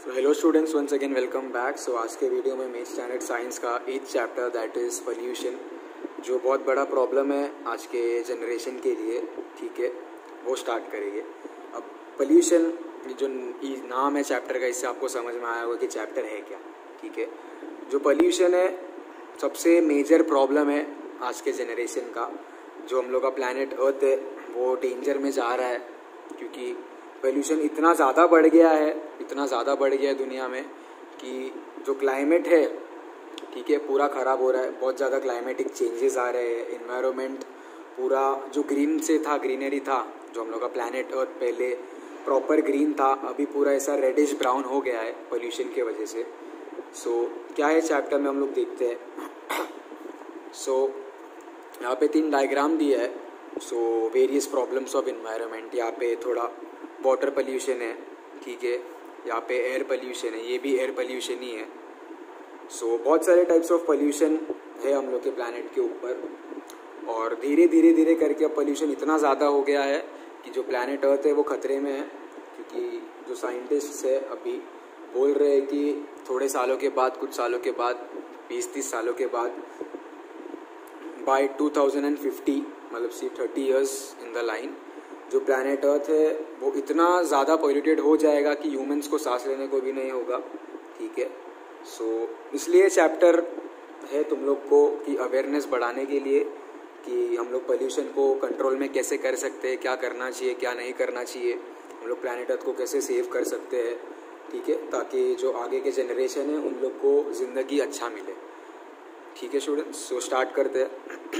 सो hello students, once again welcome back. So आज के video में मेथ स्टैंडर्ड साइंस का 8th chapter that is pollution, जो बहुत बड़ा प्रॉब्लम है आज के जनरेशन के लिए, ठीक है, वो स्टार्ट करेंगे। अब पोल्यूशन जो नाम है चैप्टर का, इससे आपको समझ में आया होगा कि चैप्टर है क्या, ठीक है। जो पोल्यूशन है सबसे मेजर प्रॉब्लम है आज के जनरेशन का। जो हम लोग का प्लैनेट अर्थ है वो डेंजर में जा रहा है, क्योंकि पोल्यूशन इतना ज़्यादा बढ़ गया है दुनिया में कि जो क्लाइमेट है, ठीक है, पूरा ख़राब हो रहा है। बहुत ज़्यादा क्लाइमेटिक चेंजेस आ रहे हैं। एनवायरनमेंट पूरा जो ग्रीन से था, ग्रीनरी था, जो हम लोग का प्लैनेट अर्थ पहले प्रॉपर ग्रीन था, अभी पूरा ऐसा रेडिश ब्राउन हो गया है पोल्यूशन के वजह से। सो क्या है चैप्टर में हम लोग देखते हैं। सो यहाँ पे 3 डायग्राम दिया है। So various problems of environment. यहाँ पे थोड़ा वाटर पोल्यूशन है, ठीक है, यहाँ पे एयर पोल्यूशन है, ये भी एयर पोल्यूशन ही है। सो बहुत सारे टाइप्स ऑफ पोल्यूशन है हम लोग के प्लैनेट के ऊपर, और धीरे धीरे करके अब पोल्यूशन इतना ज़्यादा हो गया है कि जो प्लैनेट अर्थ है वो खतरे में है। क्योंकि जो साइंटिस्ट्स है अभी बोल रहे हैं कि थोड़े सालों के बाद, कुछ सालों के बाद, 20-30 सालों के बाद, बाय 2050, मतलब 30 ईयर्स इन द लाइन, जो प्लैनेट अर्थ है वो इतना ज़्यादा पॉल्यूटेड हो जाएगा कि ह्यूमंस को सांस लेने को भी नहीं होगा, ठीक है। सो इसलिए चैप्टर है तुम लोग को कि अवेयरनेस बढ़ाने के लिए कि हम लोग पोल्यूशन को कंट्रोल में कैसे कर सकते हैं, क्या करना चाहिए, क्या नहीं करना चाहिए, हम लोग प्लैनेट अर्थ को कैसे सेव कर सकते हैं, ठीक है, ताकि जो आगे के जनरेशन है उन लोग को ज़िंदगी अच्छा मिले, ठीक है स्टूडेंट्स। सो स्टार्ट करते हैं।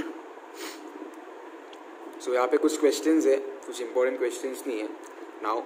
सो यहाँ पे कुछ क्वेश्चंस है, कुछ इंपॉर्टेंट क्वेश्चंस नहीं है। Now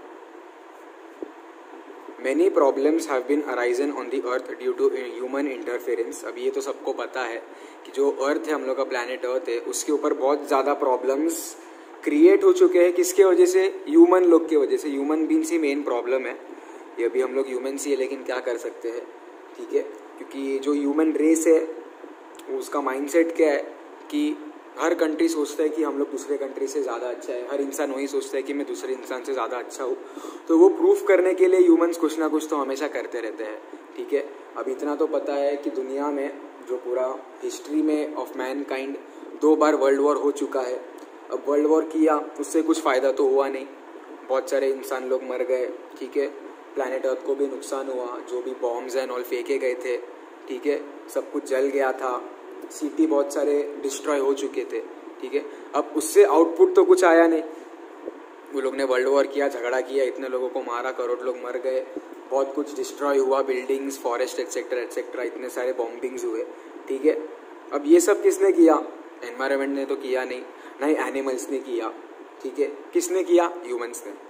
many problems have been arisen on the earth due to human interference. अभी ये तो सबको पता है कि जो अर्थ है, हम लोग का प्लैनेट अर्थ है, उसके ऊपर बहुत ज़्यादा प्रॉब्लम्स क्रिएट हो चुके हैं। किसके वजह से? ह्यूमन लोग के वजह से। ह्यूमन बींग्स ही मेन प्रॉब्लम है। ये अभी हम लोग ह्यूमन्स ही है, लेकिन क्या कर सकते हैं, ठीक है। क्योंकि जो ह्यूमन रेस है उसका माइंडसेट क्या है कि हर कंट्री सोचता है कि हम लोग दूसरे कंट्री से ज़्यादा अच्छा है। हर इंसान वही सोचता है कि मैं दूसरे इंसान से ज़्यादा अच्छा हूँ। तो वो प्रूफ करने के लिए ह्यूमंस कुछ ना कुछ तो हमेशा करते रहते हैं, ठीक है। अब इतना तो पता है कि दुनिया में जो पूरा हिस्ट्री में ऑफ मैनकाइंड 2 बार वर्ल्ड वॉर हो चुका है। अब वर्ल्ड वॉर किया, उससे कुछ फ़ायदा तो हुआ नहीं, बहुत सारे इंसान लोग मर गए, ठीक है। प्लैनेट अर्थ को भी नुकसान हुआ, जो भी बॉम्ब्स एंड ऑल फेंके गए थे, ठीक है, सब कुछ जल गया था, सिटी बहुत सारे डिस्ट्रॉय हो चुके थे, ठीक है। अब उससे आउटपुट तो कुछ आया नहीं। वो लोग ने वर्ल्ड वॉर किया, झगड़ा किया, इतने लोगों को मारा, करोड़ लोग मर गए, बहुत कुछ डिस्ट्रॉय हुआ, बिल्डिंग्स, फॉरेस्ट एक्सेट्रा एक्सेट्रा, इतने सारे बॉम्बिंग्स हुए, ठीक है। अब ये सब किसने किया? एनवायरनमेंट ने तो किया नहीं, ना ही एनिमल्स ने किया, ठीक है। किसने किया? ह्यूमंस ने।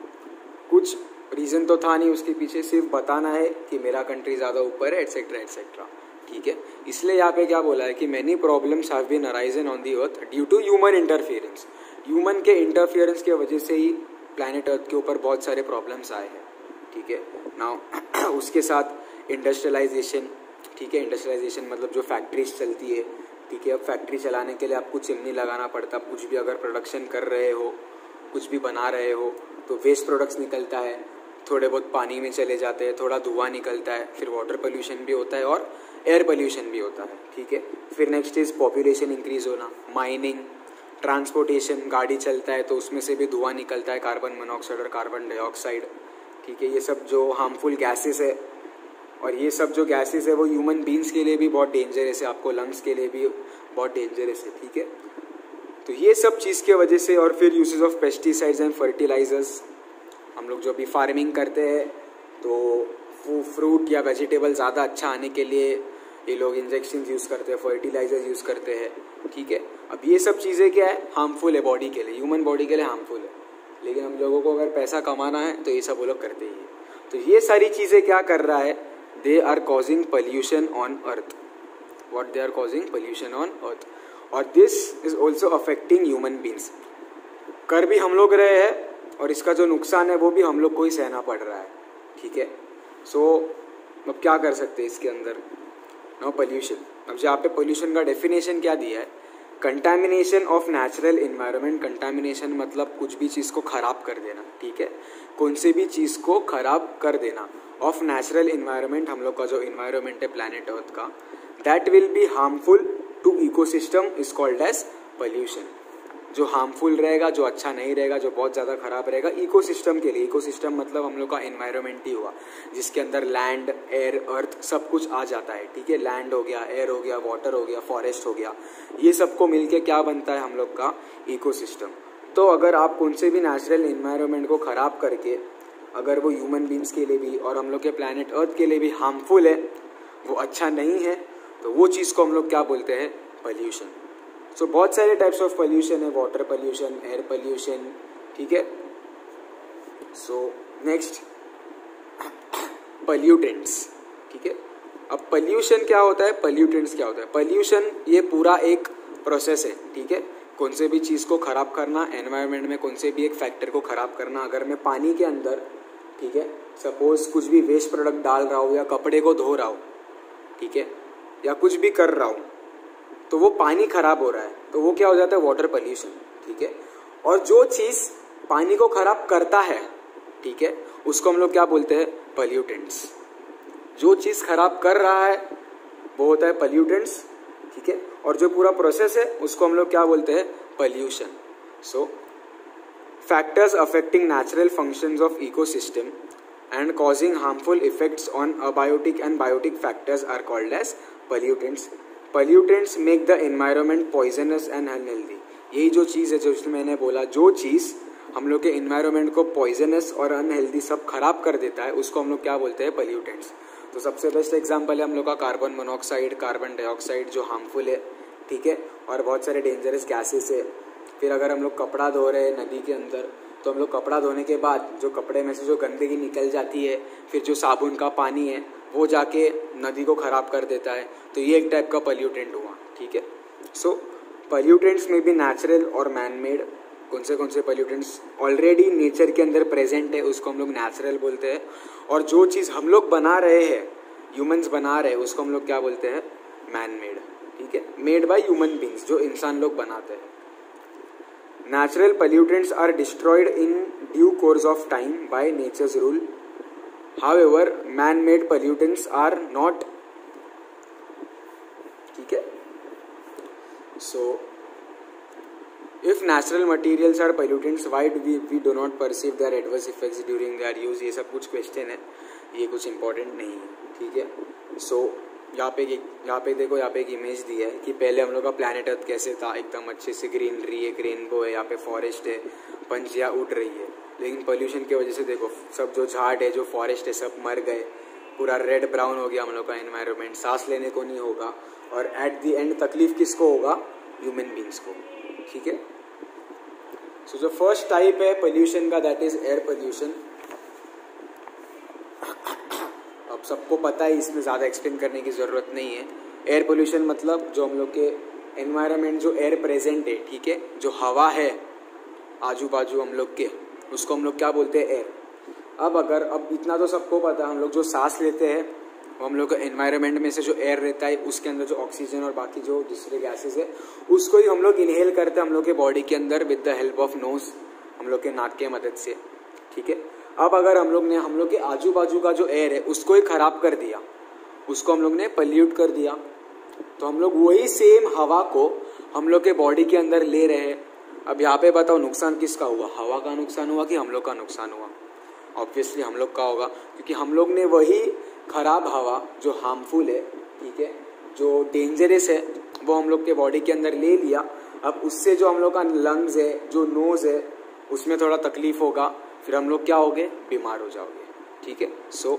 कुछ रीज़न तो था नहीं उसके पीछे, सिर्फ बताना है कि मेरा कंट्री ज़्यादा ऊपर है, एक्सेट्रा एक्सेट्रा, ठीक है। इसलिए यहाँ पे क्या बोला है कि many problems have been arisen on the earth due to human interference. Human के इंटरफियरेंस की वजह से ही प्लैनेट अर्थ के ऊपर बहुत सारे प्रॉब्लम्स आए हैं, ठीक है। नाउ उसके साथ इंडस्ट्रियलाइजेशन, ठीक है। इंडस्ट्रियलाइजेशन मतलब जो फैक्ट्रीज चलती है, ठीक है। अब फैक्ट्री चलाने के लिए आपको चिमनी लगाना पड़ता है। कुछ भी अगर प्रोडक्शन कर रहे हो, कुछ भी बना रहे हो, तो वेस्ट प्रोडक्ट्स निकलता है, थोड़े बहुत पानी में चले जाते हैं, थोड़ा धुआं निकलता है, फिर वाटर पोल्यूशन भी होता है और एयर पोल्यूशन भी होता है, ठीक है। फिर नेक्स्ट इज पॉपुलेशन इंक्रीज होना, माइनिंग, ट्रांसपोर्टेशन, गाड़ी चलता है तो उसमें से भी धुआं निकलता है, कार्बन मोनोऑक्साइड और कार्बन डाइऑक्साइड, ठीक है। ये सब जो हार्मफुल गैसेस है, और ये सब जो गैसेस है वो ह्यूमन बींग्स के लिए भी बहुत डेंजरस है, आपको लंग्स के लिए भी बहुत डेंजरस है, ठीक है। तो ये सब चीज़ की वजह से, और फिर usage of pesticides and fertilizers. हम लोग जो भी फार्मिंग करते हैं तो फ्रूट या वेजिटेबल ज़्यादा अच्छा आने के लिए ये लोग इंजेक्शन यूज़ करते हैं, फर्टिलाइजर्स यूज़ करते हैं, ठीक है। अब ये सब चीज़ें क्या है? हार्मफुल है बॉडी के लिए, ह्यूमन बॉडी के लिए हार्मफुल है। लेकिन हम लोगों को अगर पैसा कमाना है तो ये सब वो लोग करते ही है। तो ये सारी चीज़ें क्या कर रहा है? They are causing pollution on earth. What they are causing? Pollution on earth. और this is also affecting human beings. कर भी हम लोग रहे हैं, और इसका जो नुकसान है वो भी हम लोग को ही सहना पड़ रहा है, ठीक है। सो अब क्या कर सकते हैं इसके अंदर? No pollution. अब यहाँ पे पोल्यूशन का डेफिनेशन क्या दिया है? Contamination of natural environment. Contamination मतलब कुछ भी चीज़ को खराब कर देना, ठीक है, कौन से भी चीज़ को खराब कर देना। ऑफ नेचुरल इन्वायरमेंट, हम लोग का जो इन्वायरमेंट है प्लैनेट अर्थ का, that will be harmful to ecosystem is called as pollution. जो हार्मफुल रहेगा, जो अच्छा नहीं रहेगा, जो बहुत ज़्यादा खराब रहेगा इकोसिस्टम के लिए, इकोसिस्टम मतलब हम लोग का एनवायरनमेंट ही हुआ जिसके अंदर लैंड, एयर, अर्थ सब कुछ आ जाता है, ठीक है। लैंड हो गया, एयर हो गया, वाटर हो गया, फॉरेस्ट हो गया, ये सबको मिलके क्या बनता है हम लोग का इकोसिस्टम। तो अगर आप कौन से भी नेचुरल इन्वायरमेंट को ख़राब करके अगर वो ह्यूमन बींग्स के लिए भी और हम लोग के प्लैनेट अर्थ के लिए भी हार्मफुल है, वो अच्छा नहीं है, तो वो चीज़ को हम लोग क्या बोलते हैं, पॉल्यूशन। सो बहुत सारे टाइप्स ऑफ पॉल्यूशन है, वाटर पॉल्यूशन, एयर पॉल्यूशन, ठीक है। सो नेक्स्ट पॉल्यूटेंट्स, ठीक है। अब पॉल्यूशन क्या होता है, पॉल्यूटेंट्स क्या होता है। पॉल्यूशन ये पूरा एक प्रोसेस है, ठीक है। कौन से भी चीज़ को ख़राब करना, एनवायरनमेंट में कौन से भी एक फैक्टर को ख़राब करना। अगर मैं पानी के अंदर, ठीक है, सपोज कुछ भी वेस्ट प्रोडक्ट डाल रहा हूँ या कपड़े को धो रहा हूँ, ठीक है, या कुछ भी कर रहा हूँ, तो वो पानी खराब हो रहा है, तो वो क्या हो जाता है, वाटर पॉल्यूशन, ठीक है। और जो चीज़ पानी को खराब करता है, ठीक है, उसको हम लोग क्या बोलते हैं, पॉल्यूटेंट्स। जो चीज़ खराब कर रहा है वो होता है पॉल्यूटेंट्स, ठीक है। और जो पूरा प्रोसेस है उसको हम लोग क्या बोलते हैं, pollution. So factors affecting natural functions of ecosystem and causing harmful effects on abiotic and biotic factors are called as pollutants. Pollutants make the environment poisonous and unhealthy. यही जो चीज़ है जो मैंने बोला, जो चीज़ हम लोग के इन्वायरमेंट को पॉइजनस और अनहेल्दी सब खराब कर देता है उसको हम लोग क्या बोलते हैं, पॉल्यूटेंट्स। तो सबसे बेस्ट एग्जांपल है हम लोग का कार्बन मोनोऑक्साइड, कार्बन डाइऑक्साइड जो हार्मफुल है, ठीक है, और बहुत सारे डेंजरस गैसेस है। फिर अगर हम लोग कपड़ा धो रहे हैं नदी के अंदर, तो हम लोग कपड़ा धोने के बाद जो कपड़े में से जो गंदगी निकल जाती है, फिर जो साबुन का पानी है वो जाके नदी को ख़राब कर देता है, तो ये एक टाइप का पॉल्यूटेंट हुआ, ठीक है। सो पॉल्यूटेंट्स में भी नेचुरल और मैन मेड। कौन से पॉल्यूटेंट्स ऑलरेडी नेचर के अंदर प्रेजेंट है उसको हम लोग नेचुरल बोलते हैं, और जो चीज़ हम लोग बना रहे हैं, ह्यूमंस बना रहे हैं, उसको हम लोग क्या बोलते हैं, मैन मेड, ठीक है, मेड बाय ह्यूमन बींग्स, जो इंसान लोग बनाते हैं। Natural pollutants are destroyed in due course of time by nature's rule. However, man-made pollutants are not. ठीक है. So, if natural materials are pollutants, why do we do not perceive their adverse effects during their use? ये सब कुछ question है, ये कुछ important नहीं है, ठीक है. So यहाँ पे देखो, यहाँ पे एक इमेज दी है कि पहले हम लोग का प्लैनेट अर्थ कैसे था, एकदम अच्छे से ग्रीनरी है, रेनबो है, यहाँ पे फॉरेस्ट है, पंछियाँ उड़ रही है। लेकिन पोल्यूशन की वजह से देखो सब जो झाड़ है, जो फॉरेस्ट है, सब मर गए, पूरा रेड ब्राउन हो गया हम लोग का एनवायरनमेंट, सांस लेने को नहीं होगा, और एट दी एंड तकलीफ किसको होगा, ह्यूमन बींग्स को, ठीक है। सो जो फर्स्ट टाइप है पोल्यूशन का, दैट इज एयर पोल्यूशन। अब सबको पता है, इसमें ज़्यादा एक्सप्लेन करने की ज़रूरत नहीं है। एयर पोल्यूशन मतलब जो हम लोग के एनवायरनमेंट, जो एयर प्रेजेंट है, ठीक है, जो हवा है आजू बाजू हम लोग के, उसको हम लोग क्या बोलते हैं, एयर। अब इतना तो सबको पता है, हम लोग जो सांस लेते हैं वो हम लोग के एनवायरनमेंट में से जो एयर रहता है उसके अंदर जो ऑक्सीजन और बाकी जो दूसरे गैसेज है उसको ही हम लोग इनहेल करते हैं हम लोग के बॉडी के अंदर with the help of nose, हम लोग के नाक के मदद से, ठीक है। अब अगर हम लोग के आजू बाजू का जो एयर है उसको ही खराब कर दिया, उसको हम लोग ने पल्यूट कर दिया, तो हम लोग वही सेम हवा को हम लोग के बॉडी के अंदर ले रहे हैं। अब यहाँ पे बताओ नुकसान किसका हुआ, हवा का नुकसान हुआ कि हम लोग का नुकसान हुआ? ऑब्वियसली हम लोग का होगा, क्योंकि हम लोग ने वही खराब हवा जो हार्मफुल है, ठीक है, जो डेंजरस है, वो हम लोग के बॉडी के अंदर ले लिया। अब उससे जो हम लोग का लंग्स है, जो नोज है, उसमें थोड़ा तकलीफ होगा, फिर हम लोग क्या होगे, बीमार हो जाओगे, ठीक है। So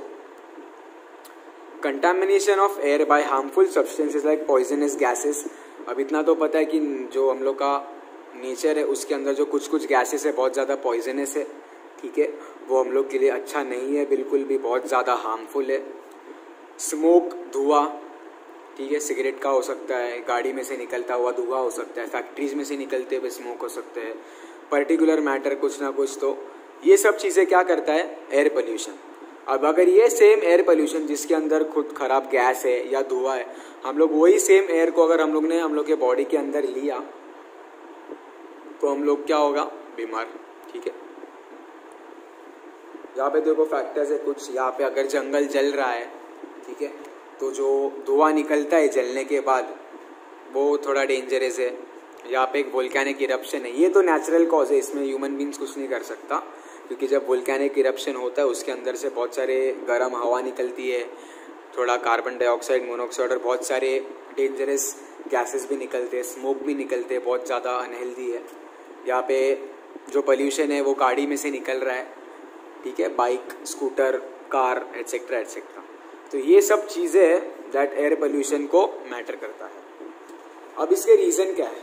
contamination of air by harmful substances like poisonous gases. अब इतना तो पता है कि जो हम लोग का नेचर है उसके अंदर जो कुछ गैसेस है बहुत ज़्यादा पॉइजनस है, ठीक है, वो हम लोग के लिए अच्छा नहीं है, बिल्कुल भी बहुत ज़्यादा हार्मफुल है। स्मोक, धुआं, ठीक है, सिगरेट का हो सकता है, गाड़ी में से निकलता हुआ धुआं हो सकता है, फैक्ट्रीज में से निकलते हुए स्मोक हो सकते हैं, पर्टिकुलर मैटर कुछ ना कुछ, तो ये सब चीज़ें क्या करता है, एयर पोल्यूशन। अब अगर ये सेम एयर पोल्यूशन जिसके अंदर खुद खराब गैस है या धुआं है, हम लोग वही सेम एयर को अगर हम लोग के बॉडी के अंदर लिया तो हम लोग क्या होगा, बीमार, ठीक है। यहाँ पे देखो फैक्टर्स है कुछ। यहाँ पे अगर जंगल जल रहा है, ठीक है, तो जो धुआं निकलता है जलने के बाद वो थोड़ा डेंजरस है। यहाँ पे एक वोल्केनिक इरप्शन है, ये तो नेचुरल कॉज है, इसमें ह्यूमन बींग्स कुछ नहीं कर सकता, क्योंकि जब वोल्केनिक इरप्शन होता है उसके अंदर से बहुत सारे गर्म हवा निकलती है, थोड़ा कार्बन डाइऑक्साइड, मोनोऑक्साइड और बहुत सारे डेंजरस गैसेस भी निकलते हैं, स्मोक भी निकलते हैं, बहुत ज़्यादा अनहेल्दी है। यहाँ पे जो पोल्यूशन है वो गाड़ी में से निकल रहा है, ठीक है, bike, scooter, car etcetera etcetera. तो ये सब चीज़ें हैं दैट एयर पोल्यूशन को मैटर करता है। अब इसके रीज़न क्या है?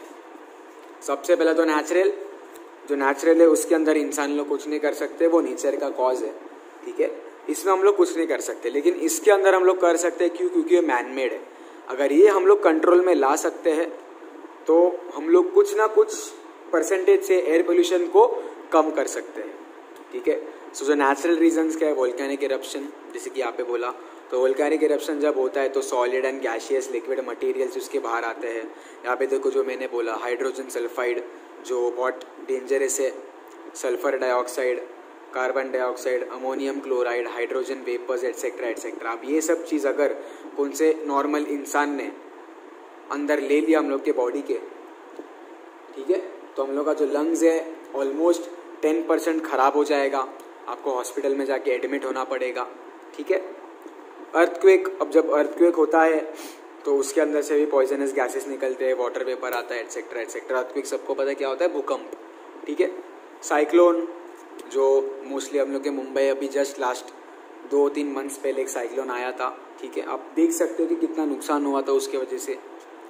सबसे पहले तो नेचुरल, जो नेचुरल है उसके अंदर इंसान लोग कुछ नहीं कर सकते, वो नेचर का कॉज है, ठीक है, इसमें हम लोग कुछ नहीं कर सकते। लेकिन इसके अंदर हम लोग कर सकते हैं, क्यों? क्योंकि ये मैन मेड है। अगर ये हम लोग कंट्रोल में ला सकते हैं तो हम लोग कुछ ना कुछ परसेंटेज से एयर पोल्यूशन को कम कर सकते हैं, ठीक है। सो जो नेचुरल रीजंस क्या है, वोल्केनिक इरप्शन, जैसे कि यहाँ पे बोला, तो वोल्केनिक इरप्शन जब होता है तो solid and gaseous liquid materials उसके बाहर आते हैं। यहाँ पे देखो जो मैंने बोला, हाइड्रोजन सल्फाइड जो बहुत डेंजरस है, sulphur dioxide, carbon dioxide, ammonium chloride, hydrogen vapours etcetera etcetera. अब ये सब चीज़ अगर कौन से नॉर्मल इंसान ने अंदर ले लिया हम लोग के बॉडी के, ठीक है, तो हम लोग का जो लंग्स है ऑलमोस्ट 10% खराब हो जाएगा, आपको हॉस्पिटल में जाके एडमिट होना पड़ेगा, ठीक है। अर्थक्वेक, अब जब अर्थक्वेक होता है तो उसके अंदर से भी पॉइजनस गैसेस निकलते हैं, वाटर वेपर आता है एटसेट्रा एटसेट्रा। अर्थक्वेक सबको पता है क्या होता है, भूकंप, ठीक है। साइक्लोन, जो मोस्टली हम लोग के मुंबई अभी जस्ट लास्ट 2-3 मंथ्स पहले एक साइक्लोन आया था, ठीक है, आप देख सकते हो कि कितना नुकसान हुआ था उसके वजह से।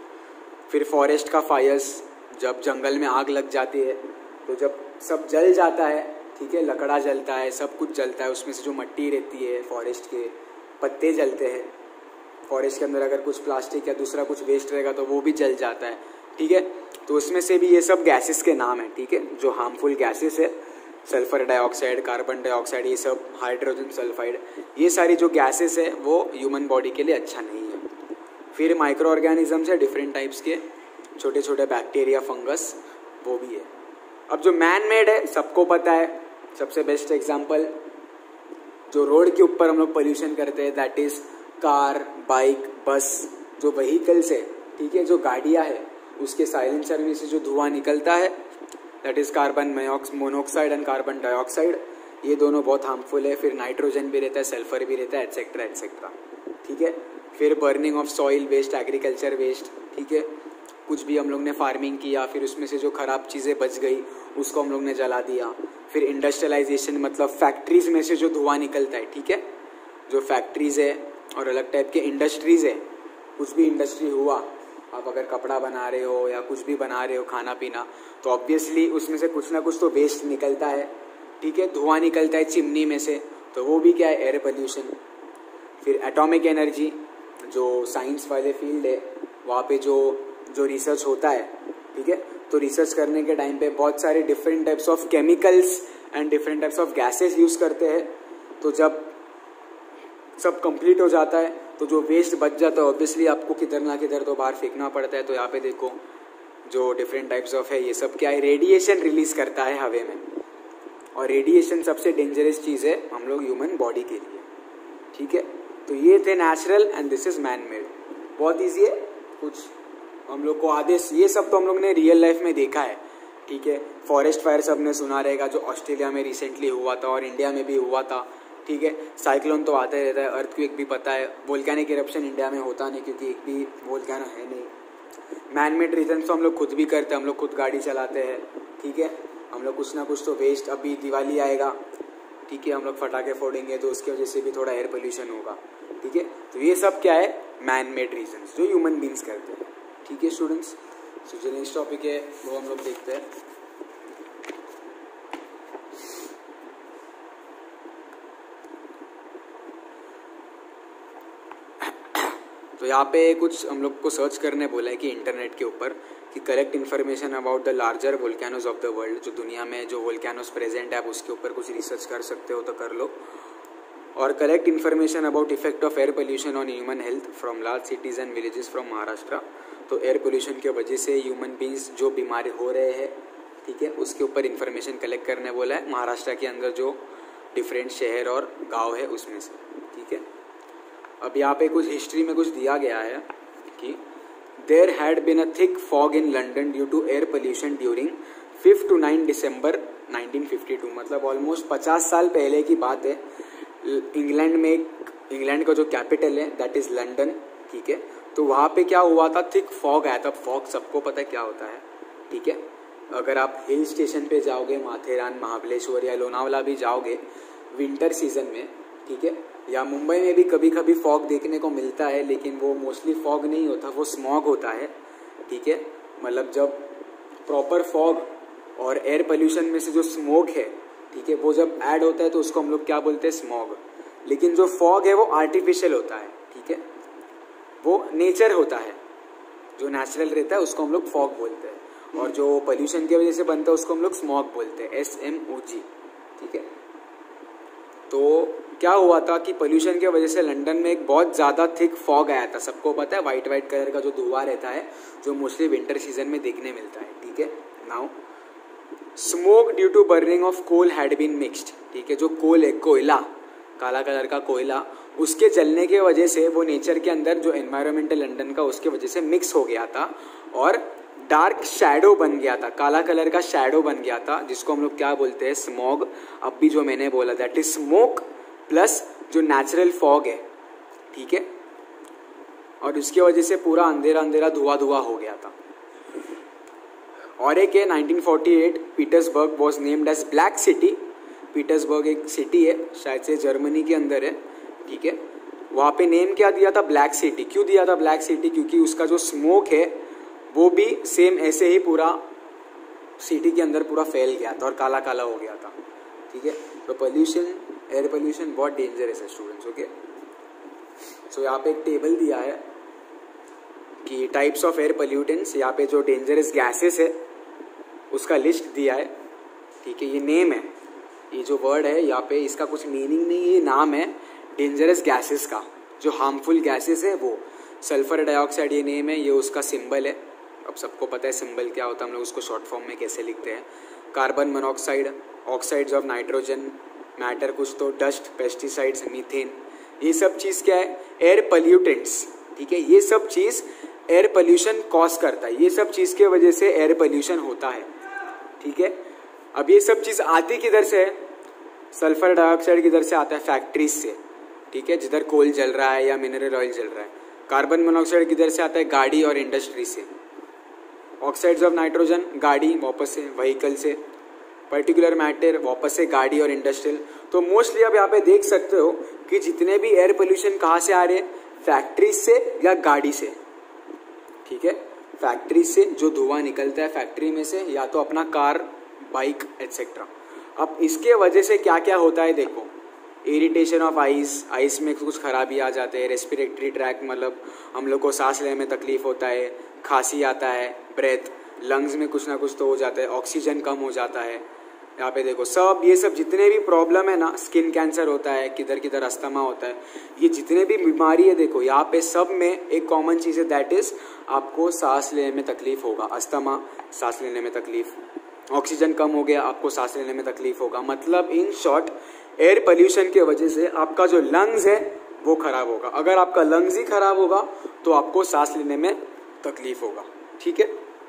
फिर फॉरेस्ट का फायर्स, जब जंगल में आग लग जाती है तो जब सब जल जाता है, ठीक है, लकड़ा जलता है, सब कुछ जलता है, उसमें से जो मिट्टी रहती है, फॉरेस्ट के पत्ते जलते हैं, फॉरेस्ट के अंदर अगर कुछ प्लास्टिक या दूसरा कुछ वेस्ट रहेगा तो वो भी जल जाता है, ठीक है। तो उसमें से भी ये सब गैसेस के नाम है, ठीक है, जो हार्मफुल गैसेस है, सल्फर डाइऑक्साइड, कार्बन डाइऑक्साइड, ये सब, हाइड्रोजन सल्फाइड, ये सारी जो गैसेस है वो ह्यूमन बॉडी के लिए अच्छा नहीं है। फिर माइक्रो ऑर्गेनिजम्स है डिफरेंट टाइप्स के, छोटे छोटे बैक्टीरिया, फंगस, वो भी है। अब जो मैन मेड है सबको पता है, सबसे बेस्ट एग्जांपल जो रोड के ऊपर हम लोग पोल्यूशन करते हैं, दैट इज कार, बाइक, बस, जो व्हीकल्स है, ठीक है, जो गाड़ियाँ है, उसके साइलेंसर में से जो धुआं निकलता है that is carbon monoxide and carbon dioxide, ये दोनों बहुत हार्मफुल है। फिर नाइट्रोजन भी रहता है, सल्फर भी रहता है एटसेट्रा एटसेट्रा, ठीक है। फिर burning of soil waste, agriculture waste, ठीक है, कुछ भी हम लोग ने फार्मिंग किया, फिर उसमें से जो खराब चीज़ें बच गई उसको हम लोग ने जला दिया। फिर इंडस्ट्रियलाइजेशन, मतलब फैक्ट्रीज में से जो धुआं निकलता है, ठीक है, जो फैक्ट्रीज है और अलग टाइप के इंडस्ट्रीज है, कुछ भी इंडस्ट्री हुआ, आप अगर कपड़ा बना रहे हो या कुछ भी बना रहे हो, खाना पीना, तो ऑब्वियसली उसमें से कुछ ना कुछ तो वेस्ट निकलता है, ठीक है, धुआं निकलता है चिमनी में से, तो वो भी क्या है, एयर पोल्यूशन। फिर एटॉमिक एनर्जी, जो साइंस वाले फील्ड है, वहाँ पे जो रिसर्च होता है, ठीक है, तो रिसर्च करने के टाइम पे बहुत सारे different types of chemicals and different types of gases use करते हैं। तो जब सब कंप्लीट हो जाता है तो जो वेस्ट बच जाता है ऑब्वियसली आपको किधर ना किधर तो बाहर फेंकना पड़ता है। तो यहाँ पे देखो जो डिफरेंट टाइप्स ऑफ है, ये सब क्या है, रेडिएशन रिलीज करता है हवा में, और रेडिएशन सबसे डेंजरस चीज़ है हम लोग ह्यूमन बॉडी के लिए, ठीक है। तो ये थे natural and this is man made. बहुत ईजी है, कुछ हम लोग को आदेश, ये सब तो हम लोग ने रियल लाइफ में देखा है, ठीक है। फॉरेस्ट फायर सब ने सुना रहेगा, जो ऑस्ट्रेलिया में रिसेंटली हुआ था और इंडिया में भी हुआ था, ठीक है। साइक्लोन तो आता ही रहता है, अर्थक्वेक भी पता है, वोल्केनिक इरप्शन इंडिया में होता नहीं क्योंकि एक भी वोल्केनो है नहीं। मैन मेड रीजन तो हम लोग खुद भी करते हैं, हम लोग खुद गाड़ी चलाते हैं, ठीक है, हम लोग कुछ ना कुछ तो वेस्ट, अभी दिवाली आएगा, ठीक है, हम लोग पटाखे फोड़ेंगे तो उसकी वजह से भी थोड़ा एयर पोल्यूशन होगा, ठीक है। तो ये सब क्या है, मैन मेड रीजन जो ह्यूमन बींग्स करते हैं, ठीक है स्टूडेंट्स। तो जो नेक्स्ट टॉपिक है वो हम लोग देखते हैं। तो यहाँ पे कुछ हम लोग को सर्च करने बोला है कि इंटरनेट के ऊपर कि collect information about the larger volcanoes of the world, जो दुनिया में जो वोल्केनोज प्रेजेंट है आप उसके ऊपर कुछ रिसर्च कर सकते हो तो कर लो। और collect information about effect of air pollution on human health from large cities and villages from Maharashtra. तो एयर पोल्यूशन की वजह से ह्यूमन बींग्स जो बीमारी हो रहे हैं, ठीक है, उसके ऊपर इन्फॉर्मेशन कलेक्ट करने बोला है। महाराष्ट्र के अंदर जो डिफरेंट शहर और गांव है उसमें से, ठीक है। अब यहाँ पे कुछ हिस्ट्री में कुछ दिया गया है कि there had been a thick fog in London due to air pollution during 5 to 9 December 1952, मतलब ऑलमोस्ट 50 साल पहले की बात है। इंग्लैंड में, इंग्लैंड का जो कैपिटल है दैट इज़ लंदन, ठीक है। तो वहाँ पे क्या हुआ था, थिक फॉग आया था। फॉग सबको पता है क्या होता है, ठीक है। अगर आप हिल स्टेशन पे जाओगे, माथेरान, महाबलेश्वर या लोनावला भी जाओगे विंटर सीजन में, ठीक है, या मुंबई में भी कभी कभी फॉग देखने को मिलता है, लेकिन वो मोस्टली फॉग नहीं होता, वो स्मॉग होता है, ठीक है। मतलब जब प्रॉपर फॉग और एयर पोल्यूशन में से जो स्मोक है, ठीक है, वो जब ऐड होता है तो उसको हम लोग क्या बोलते हैं, स्मॉग। लेकिन जो फॉग है वो आर्टिफिशियल होता है, ठीक है, वो नेचर होता है, जो नेचुरल रहता है उसको हम लोग फॉग बोलते हैं, और जो पोल्यूशन की वजह से बनता है उसको हम लोग स्मॉग बोलते हैं, SMOG, ठीक है। तो क्या हुआ था कि पोल्यूशन की वजह से लंदन में एक बहुत ज़्यादा थिक फॉग आया था। सबको पता है वाइट वाइट कलर का जो धुआं रहता है, जो मोस्टली विंटर सीजन में देखने मिलता है, ठीक है। Now smoke due to burning of coal had been mixed, ठीक है। जो कोल है, कोयला, काला कलर का कोयला, उसके जलने के वजह से वो नेचर के अंदर जो एनवायरमेंट है लंदन का, उसके वजह से मिक्स हो गया था और डार्क शैडो बन गया था, काला कलर का शैडो बन गया था, जिसको हम लोग क्या बोलते हैं, स्मॉग। अब भी जो मैंने बोला दैट इज स्मोक प्लस जो नेचुरल फॉग है, ठीक है, और उसकी वजह से पूरा अंधेरा अंधेरा धुआं धुआं हो गया था। और एक है 1948 Petersburg was named as black city. Petersburg एक सिटी है, शायद से जर्मनी के अंदर है, ठीक है। वहाँ पे नेम क्या दिया था, ब्लैक सिटी। क्यों दिया था ब्लैक सिटी, क्योंकि उसका जो स्मोक है वो भी सेम ऐसे ही पूरा सिटी के अंदर पूरा फैल गया था और काला काला हो गया था, ठीक है। तो पोल्यूशन, एयर पोल्यूशन बहुत डेंजरस है स्टूडेंट्स, ओके। सो यहाँ पे एक टेबल दिया है कि टाइप्स ऑफ एयर पोल्यूटेंट्स, यहाँ पे जो डेंजरस गैसेस है उसका लिस्ट दिया है, ठीक है। ये नेम है, ये जो वर्ड है यहाँ पे इसका कुछ मीनिंग नहीं है, ये नाम है डेंजरस गैसेस का, जो हार्मफुल गैसेस है वो। सल्फर डाइऑक्साइड ये नेम है, ये उसका सिंबल है। अब सबको पता है सिंबल क्या होता है, हम लोग उसको शॉर्ट फॉर्म में कैसे लिखते हैं। Carbon monoxide, oxides of nitrogen, matter कुछ तो, डस्ट, पेस्टिसाइड्स, मीथेन, ये सब चीज़ क्या है, एयर पोल्यूटेंट्स, ठीक है। ये सब चीज़ एयर पोल्यूशन कॉज करता है, ये सब चीज़ के वजह से एयर पोल्यूशन होता है, ठीक है। अब ये सब चीज़ आती किधर से है, सल्फर डाइऑक्साइड किधर से आता है, फैक्ट्रीज से, ठीक है, जिधर कोल जल रहा है या मिनरल ऑयल जल रहा है। कार्बन मोनोऑक्साइड किधर से आता है, गाड़ी और इंडस्ट्री से। ऑक्साइड्स ऑफ नाइट्रोजन, गाड़ी वापस से, व्हीकल से। पर्टिकुलर मैटर वापस से गाड़ी और इंडस्ट्रियल। तो मोस्टली आप यहाँ पे देख सकते हो कि जितने भी एयर पोल्यूशन कहाँ से आ रहे हैं, फैक्ट्रीज से या गाड़ी से, ठीक है। फैक्ट्री से जो धुआं निकलता है फैक्ट्री में से, या तो अपना कार, बाइक एटसेट्रा। अब इसके वजह से क्या क्या होता है देखो, इरिटेशन ऑफ आइस, आइस में कुछ खराबी आ जाते हैं, रेस्पिरेटरी ट्रैक, मतलब हम लोग को सांस लेने में तकलीफ होता है, खांसी आता है, ब्रेथ, लंग्स में कुछ ना कुछ तो हो जाता है, ऑक्सीजन कम हो जाता है। यहाँ पे देखो सब, ये सब जितने भी प्रॉब्लम है ना, स्किन कैंसर होता है, किधर किधर अस्थमा होता है, ये जितने भी बीमारी है देखो यहाँ पे सब में एक कॉमन चीज़ है, दैट इज आपको सांस लेने में तकलीफ होगा। अस्थमा, सांस लेने में तकलीफ, ऑक्सीजन कम हो गया, आपको सांस लेने में तकलीफ होगा। मतलब इन शॉर्ट एयर पोल्यूशन की वजह से आपका जो लंग्स है वो खराब होगा। अगर आपका लंग्स ही खराब होगा तो आपको सांस लेने में तकलीफ होगा, ठीक है।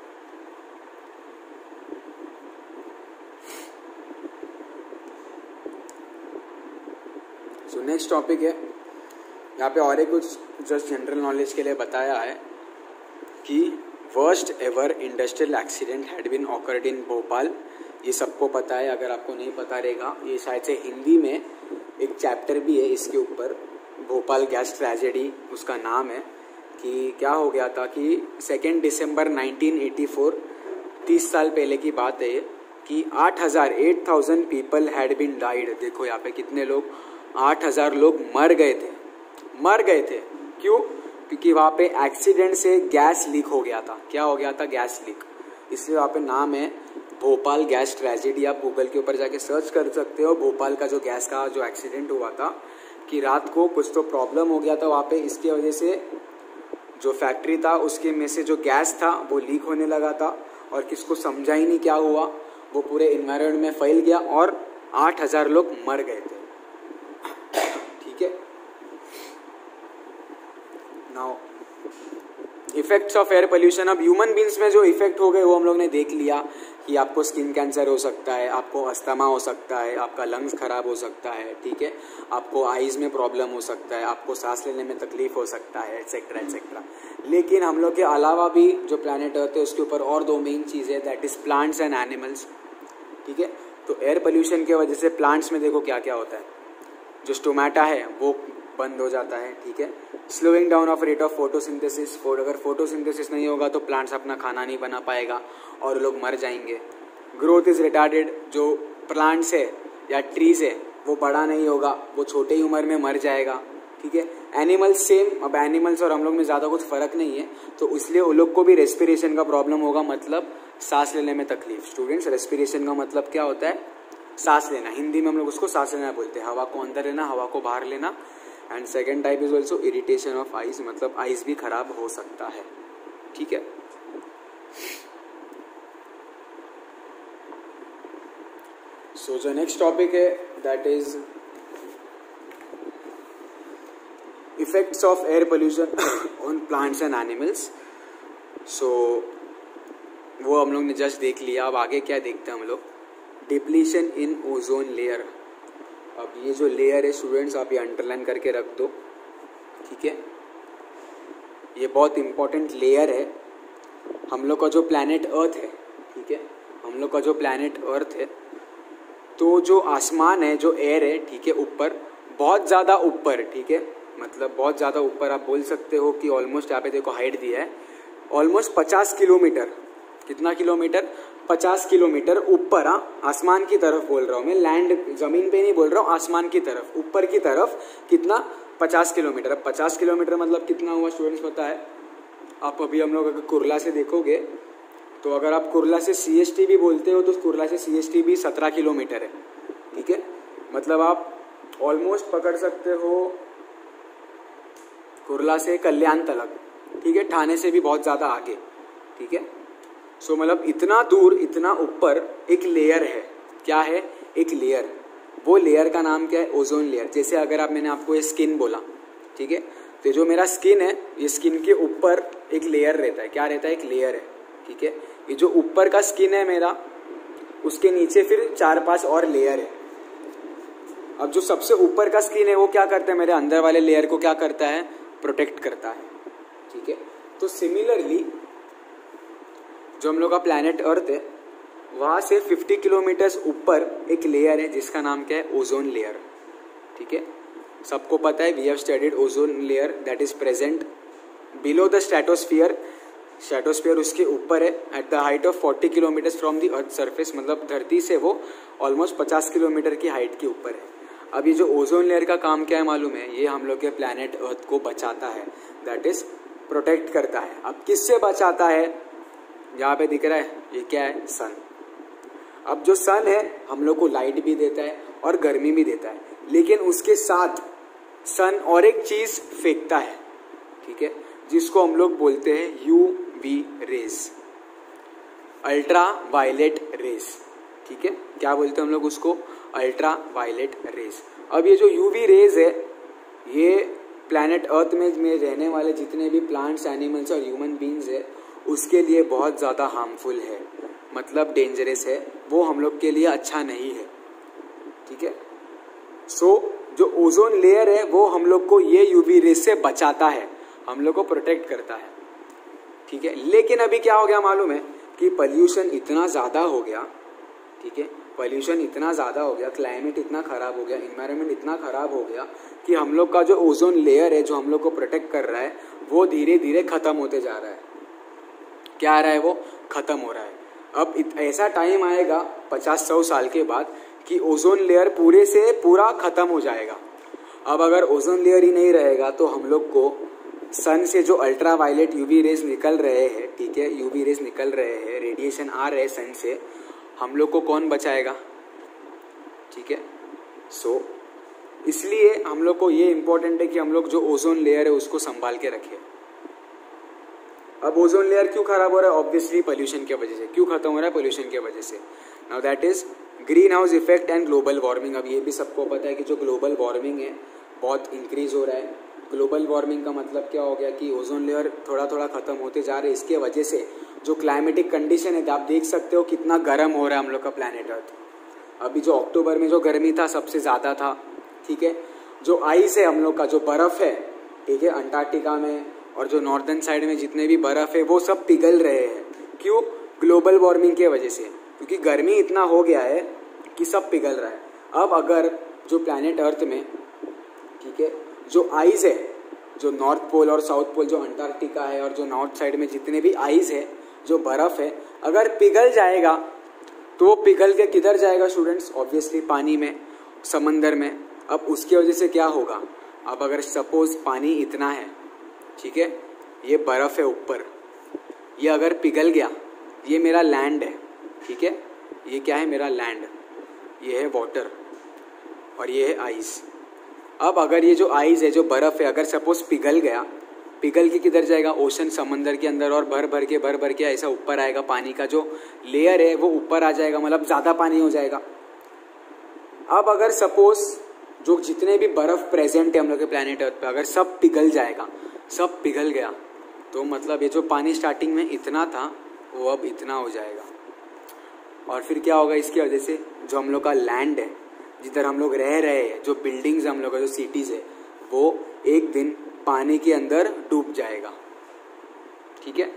सो नेक्स्ट टॉपिक है, यहाँ पे और एक कुछ जस्ट जनरल नॉलेज के लिए बताया है कि worst ever industrial accident had been occurred in Bhopal. ये सबको पता है, अगर आपको नहीं पता रहेगा, ये शायद से हिंदी में एक चैप्टर भी है इसके ऊपर, भोपाल गैस ट्रेजेडी उसका नाम है। कि क्या हो गया था कि 2 दिसंबर 1984, 30 साल पहले की बात है ये, कि 8,000 पीपल हैड बीन डाइड। देखो यहाँ पे कितने लोग, 8,000 लोग मर गए थे। क्यों? क्योंकि वहाँ पे एक्सीडेंट से गैस लीक हो गया था। क्या हो गया था? Gas leak. इसलिए वहाँ पे नाम है भोपाल गैस ट्रेजेडी। आप गूगल के ऊपर जाके सर्च कर सकते हो। भोपाल का जो गैस का जो एक्सीडेंट हुआ था कि रात को कुछ तो प्रॉब्लम हो गया था वहाँ पे, इसकी वजह से जो फैक्ट्री था उसके में से जो गैस था वो लीक होने लगा था और किसको समझा ही नहीं क्या हुआ, वो पूरे एनवायरनमेंट में फैल गया और 8,000 लोग मर गए थे। ठीक है, now effects of air pollution. अब ह्यूमन बींग्स में जो इफेक्ट हो गए वो हम लोग ने देख लिया कि आपको स्किन कैंसर हो सकता है, आपको अस्थमा हो सकता है, आपका लंग्स खराब हो सकता है, ठीक है, आपको आईज में प्रॉब्लम हो सकता है, आपको सांस लेने में तकलीफ हो सकता है, एटसेट्रा एटसेट्रा। लेकिन हम लोग के अलावा भी जो प्लैनेट अर्थ है उसके ऊपर और दो मेन चीज़ें, that is plants and animals. ठीक है, तो एयर पोल्यूशन की वजह से प्लांट्स में देखो क्या क्या होता है, जो स्टोमेटा है वो बंद हो जाता है। ठीक है, slowing down of rate of photosynthesis, अगर फोटोसिंथेसिस नहीं होगा तो प्लांट्स अपना खाना नहीं बना पाएगा और लोग मर जाएंगे। ग्रोथ इज रिटार्डेड, जो प्लांट्स है या ट्रीज है वो बड़ा नहीं होगा, वो छोटे ही उम्र में मर जाएगा। ठीक है, एनिमल्स सेम, अब एनिमल्स और हम लोग में ज़्यादा कुछ फ़र्क नहीं है, तो इसलिए उन लोग को भी रेस्पिरेशन का प्रॉब्लम होगा, मतलब सांस लेने में तकलीफ। स्टूडेंट्स, रेस्पिरेशन का मतलब क्या होता है? सांस लेना। हिंदी में हम लोग उसको सांस लेना बोलते हैं, हवा को अंदर लेना, हवा को बाहर लेना। And second type is also irritation of eyes, मतलब आइज भी खराब हो सकता है। ठीक है, सो जो नेक्स्ट टॉपिक है that is effects of air pollution on plants and animals. So वो हम लोग ने जस्ट देख लिया। अब आगे क्या देखते हैं हम लोग? Depletion in ozone layer. अब ये जो लेयर है स्टूडेंट्स, आप ये अंडरलाइन करके रख दो। ठीक है, ये बहुत इंपॉर्टेंट लेयर है। हम लोग का जो प्लैनेट अर्थ है, ठीक है, हम लोग का जो प्लैनेट अर्थ है, तो जो आसमान है, जो एयर है, ठीक है, ऊपर, बहुत ज़्यादा ऊपर, ठीक है, मतलब बहुत ज़्यादा ऊपर, आप बोल सकते हो कि ऑलमोस्ट, यहाँ पे देखो हाइट दिया है, ऑलमोस्ट 50 किलोमीटर। कितना किलोमीटर? 50 किलोमीटर ऊपर। हाँ, आसमान की तरफ बोल रहा हूँ मैं, लैंड, जमीन पे नहीं बोल रहा हूँ, आसमान की तरफ, ऊपर की तरफ। कितना? 50 किलोमीटर। अब 50 किलोमीटर मतलब कितना हुआ स्टूडेंट्स पता है? आप अभी हम लोग अगर कुर्ला से देखोगे तो अगर आप कुर्ला से CST भी बोलते हो तो कुर्ला से CST भी 17 किलोमीटर है। ठीक है, मतलब आप ऑलमोस्ट पकड़ सकते हो कुर्ला से कल्याण तलक। ठीक है, ठाणे से भी बहुत ज़्यादा आगे। ठीक है, सो मतलब इतना दूर, इतना ऊपर एक लेयर है। क्या है? एक लेयर। वो लेयर का नाम क्या है? Ozone layer. जैसे अगर आप, मैंने आपको ये स्किन बोला, ठीक है, तो जो मेरा स्किन है, ये स्किन के ऊपर एक लेयर रहता है। क्या रहता है? एक लेयर है। ठीक है, ये जो ऊपर का स्किन है मेरा, उसके नीचे फिर 4-5 और लेयर है। अब जो सबसे ऊपर का स्किन है वो क्या करता है? मेरे अंदर वाले लेयर को क्या करता है? प्रोटेक्ट करता है। ठीक है, तो सिमिलरली जो हम लोग का प्लैनेट अर्थ है, वहाँ से 50 किलोमीटर्स ऊपर एक लेयर है जिसका नाम क्या है? Ozone layer. ठीक है, सबको पता है, we have studied ozone layer that is present below the stratosphere. Stratosphere उसके ऊपर है, at the height of 40 kilometres from the earth surface, मतलब धरती से वो ऑलमोस्ट 50 किलोमीटर की हाइट के ऊपर है। अब ये जो ओजोन लेयर का काम क्या है मालूम है? ये हम लोग के प्लैनेट अर्थ को बचाता है, दैट इज प्रोटेक्ट करता है। अब किससे बचाता है? यहाँ पे दिख रहा है, ये क्या है? सन। अब जो सन है हम लोग को लाइट भी देता है और गर्मी भी देता है, लेकिन उसके साथ सन और एक चीज फेंकता है, ठीक है, जिसको हम लोग बोलते हैं UV rays, ultra violet rays. ठीक है, क्या बोलते हैं हम लोग उसको? Ultra violet rays. अब ये जो UV रेज है, ये प्लैनेट अर्थ में रहने वाले जितने भी प्लांट्स, एनिमल्स और ह्यूमन बींग्स है उसके लिए बहुत ज़्यादा हार्मफुल है, मतलब डेंजरस है, वो हम लोग के लिए अच्छा नहीं है। ठीक है, सो जो ओजोन लेयर है वो हम लोग को ये UV रेज से बचाता है, हम लोग को प्रोटेक्ट करता है। ठीक है, लेकिन अभी क्या हो गया मालूम है? कि पॉल्यूशन इतना ज़्यादा हो गया, ठीक है, पॉल्यूशन इतना ज़्यादा हो गया, क्लाइमेट इतना ख़राब हो गया, इन्वायरमेंट इतना ख़राब हो गया कि हम लोग का जो ओजोन लेयर है, जो हम लोग को प्रोटेक्ट कर रहा है, वो धीरे धीरे ख़त्म होते जा रहा है। क्या आ रहा है? वो ख़त्म हो रहा है। अब ऐसा टाइम आएगा 50-100 साल के बाद कि ओजोन लेयर पूरे से पूरा ख़त्म हो जाएगा। अब अगर ओजोन लेयर ही नहीं रहेगा तो हम लोग को सन से जो अल्ट्रा वायलेट UV रेज निकल रहे हैं, ठीक है, UV रेज निकल रहे हैं, रेडिएशन आ रहे हैं सन से, हम लोग को कौन बचाएगा? ठीक है, सो इसलिए हम लोग को ये इम्पोर्टेंट है कि हम लोग जो ओजोन लेयर है उसको संभाल के रखें। अब ओजोन लेयर क्यों खराब हो रहा है? ऑब्वियसली पोल्यूशन की वजह से। क्यों खत्म हो रहा है? पोल्यूशन की वजह से। Now that is green house effect and global warming. अब ये भी सबको पता है कि जो ग्लोबल वार्मिंग है बहुत इंक्रीज हो रहा है। ग्लोबल वार्मिंग का मतलब क्या हो गया कि ओजोन लेयर थोड़ा थोड़ा खत्म होते जा रहे हैं। इसके वजह से जो क्लाइमेटिक कंडीशन है, आप देख सकते हो कितना गर्म हो रहा है हम लोग का प्लैनेट अर्थ। अभी जो अक्टूबर में जो गर्मी था सबसे ज़्यादा था, ठीक है। जो आइस है हम लोग का, जो बर्फ़ है, ठीक है, अंटार्कटिका में और जो नॉर्दर्न साइड में जितने भी बर्फ़ है वो सब पिघल रहे हैं। क्यों? ग्लोबल वार्मिंग के वजह से, क्योंकि गर्मी इतना हो गया है कि सब पिघल रहा है। अब अगर जो प्लैनेट अर्थ में, ठीक है, जो आइस है, जो नॉर्थ पोल और साउथ पोल, जो अंटार्कटिका है और जो नॉर्थ साइड में जितने भी आइस है, जो बर्फ़ है, अगर पिघल जाएगा तो वो पिघल के किधर जाएगा स्टूडेंट्स? ऑब्वियसली पानी में, समंदर में। अब उसकी वजह से क्या होगा? अब अगर सपोज पानी इतना है, ठीक है, ये बर्फ़ है ऊपर, ये अगर पिघल गया, ये मेरा लैंड है, ठीक है, ये क्या है? मेरा लैंड, ये है वाटर और ये है आइस। अब अगर ये जो आइस है, जो बर्फ़ है, अगर सपोज पिघल गया, पिघल के किधर जाएगा? ओशन, समंदर के अंदर, और भर भर के ऐसा ऊपर आएगा। पानी का जो लेयर है वो ऊपर आ जाएगा, मतलब ज़्यादा पानी हो जाएगा। अब अगर सपोज जो जितने भी बर्फ़ प्रेजेंट है हम लोग के प्लैनेट अर्थ पे, अगर सब पिघल जाएगा, सब पिघल गया, तो मतलब ये जो पानी स्टार्टिंग में इतना था वो अब इतना हो जाएगा। और फिर क्या होगा? इसकी वजह से जो हम लोग का लैंड है, जिधर हम लोग रह रहे हैं, जो बिल्डिंग्स हम लोग का, जो सिटीज़ है, वो एक दिन पानी के अंदर डूब जाएगा, ठीक है।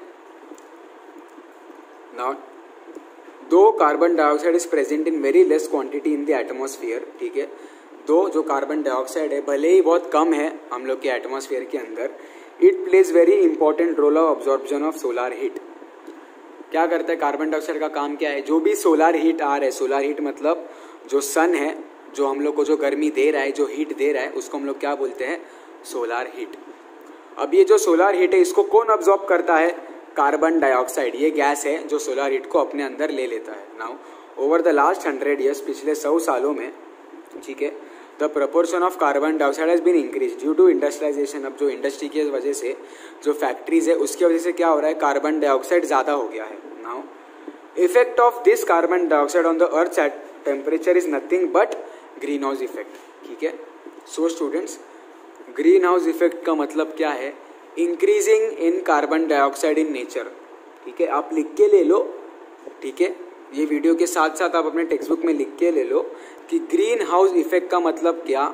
नाउ दो carbon dioxide is present in very less quantity in the atmosphere, ठीक है। दो जो कार्बन डाइऑक्साइड है भले ही बहुत कम है हम लोग के एटमॉस्फेयर के अंदर, it plays very important role of absorption of solar heat. क्या करता है कार्बन डाइऑक्साइड का काम? क्या है? जो भी सोलर हीट आ रहा है, सोलर हीट मतलब जो सन है, जो हम लोग को जो गर्मी दे रहा है, जो हीट दे रहा है, उसको हम लोग क्या बोलते हैं? Solar heat. अब ये जो सोलर हीट है इसको कौन अब्जॉर्ब करता है? Carbon dioxide. ये गैस है जो सोलर हीट को अपने अंदर ले लेता है। Now over the last 100 years, पिछले 100 सालों में, ठीक है, the proportion of carbon dioxide has been increase due to industrialisation. अब जो इंडस्ट्री की वजह से, जो फैक्ट्रीज है उसकी वजह से क्या हो रहा है? कार्बन डाइऑक्साइड ज़्यादा हो गया है। Now effect of this carbon dioxide on the earth at temperature is nothing but green house effect, ठीक है। So students, green house effect का मतलब क्या है? Increasing in carbon dioxide in nature, ठीक है। आप लिख के ले लो, ठीक है, ये वीडियो के साथ साथ आप अपने टेक्स्ट बुक में लिख के ले लो कि ग्रीन हाउस इफेक्ट का मतलब क्या?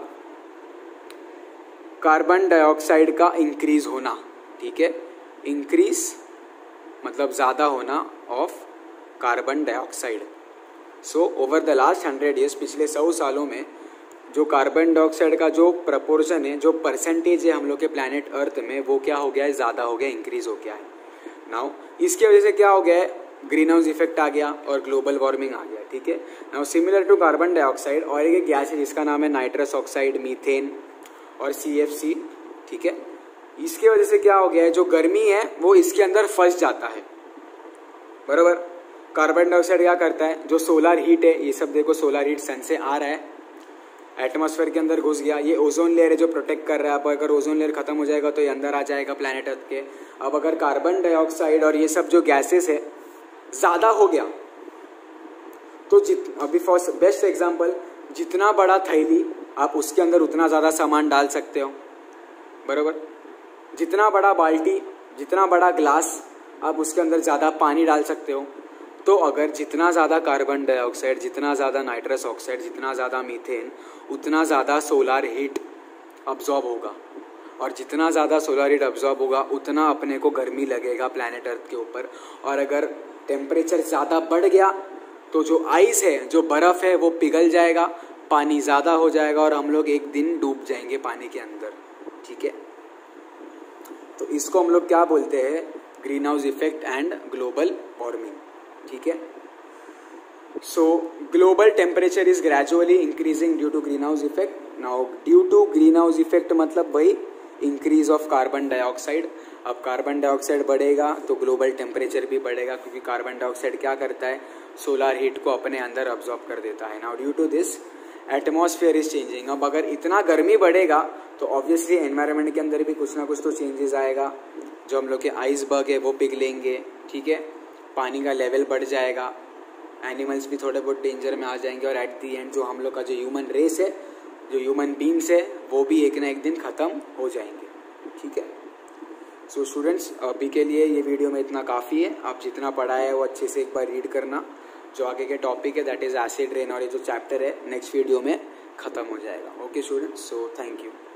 कार्बन डाइऑक्साइड का इंक्रीज होना, ठीक है। इंक्रीज मतलब ज़्यादा होना of carbon dioxide. So over the last 100 years, पिछले 100 सालों में जो कार्बन डाइऑक्साइड का जो प्रपोर्शन है, जो परसेंटेज है हम लोग के प्लैनेट अर्थ में, वो क्या हो गया है? ज़्यादा हो गया, इंक्रीज हो गया है। नाउ इसकी वजह से क्या हो गया है? ग्रीन हाउस इफेक्ट आ गया और ग्लोबल वार्मिंग आ गया, ठीक है। Now similar to carbon dioxide और एक गैस है जिसका नाम है नाइट्रस ऑक्साइड, मीथेन और CFC, ठीक है। इसकी वजह से क्या हो गया है? जो गर्मी है वो इसके अंदर फंस जाता है, बराबर। कार्बन डाइऑक्साइड क्या करता है? जो सोलर हीट है, ये सब देखो, सोलर हीट सन से आ रहा है, एटमॉस्फेयर के अंदर घुस गया। ये ओजोन लेयर है जो प्रोटेक्ट कर रहा है। अब अगर ओजोन लेयर खत्म हो जाएगा तो ये अंदर आ जाएगा प्लैनेट अर्थ के। अब अगर कार्बन डाइऑक्साइड और ये सब जो गैसेस है ज़्यादा हो गया तो अभी फॉर बेस्ट एग्जांपल, जितना बड़ा थैली आप उसके अंदर उतना ज़्यादा सामान डाल सकते हो, बराबर। जितना बड़ा बाल्टी, जितना बड़ा ग्लास, आप उसके अंदर ज़्यादा पानी डाल सकते हो। तो अगर जितना ज़्यादा कार्बन डाइऑक्साइड, जितना ज़्यादा नाइट्रस ऑक्साइड, जितना ज़्यादा मीथेन, उतना ज़्यादा सोलर हीट अब्जॉर्ब होगा। और जितना ज़्यादा सोलर हीट अब्जॉर्ब होगा उतना अपने को गर्मी लगेगा प्लैनेट अर्थ के ऊपर। और अगर टेम्परेचर ज़्यादा बढ़ गया तो जो आइस है, जो बर्फ़ है, वो पिघल जाएगा, पानी ज़्यादा हो जाएगा और हम लोग एक दिन डूब जाएंगे पानी के अंदर, ठीक है। तो इसको हम लोग क्या बोलते हैं? Green house effect and global warming, ठीक है। So global temperature is gradually increasing due to green house effect. Now due to green house effect मतलब वही इंक्रीज ऑफ कार्बन डाइऑक्साइड। अब कार्बन डाइऑक्साइड बढ़ेगा तो ग्लोबल टेम्परेचर भी बढ़ेगा, क्योंकि कार्बन डाइऑक्साइड क्या करता है? सोलर हीट को अपने अंदर अब्जॉर्ब कर देता है। Now due to this atmosphere is changing. अब अगर इतना गर्मी बढ़ेगा तो ऑब्वियसली एनवायरनमेंट के अंदर भी कुछ ना कुछ तो चेंजेस आएगा। जो हम लोग के आइसबर्ग है वो पिघलेंगे, ठीक है, पानी का लेवल बढ़ जाएगा, एनिमल्स भी थोड़े बहुत डेंजर में आ जाएंगे और एट दी एंड जो हम लोग का जो ह्यूमन रेस है, जो ह्यूमन बींग्स है, वो भी एक ना एक दिन ख़त्म हो जाएंगे। ठीक है। सो स्टूडेंट्स, अभी के लिए ये वीडियो में इतना काफ़ी है। आप जितना पढ़ा है वो अच्छे से एक बार रीड करना। जो आगे के टॉपिक है दैट इज़ एसिड रेन और ये जो चैप्टर है नेक्स्ट वीडियो में ख़त्म हो जाएगा। Okay students, so thank you.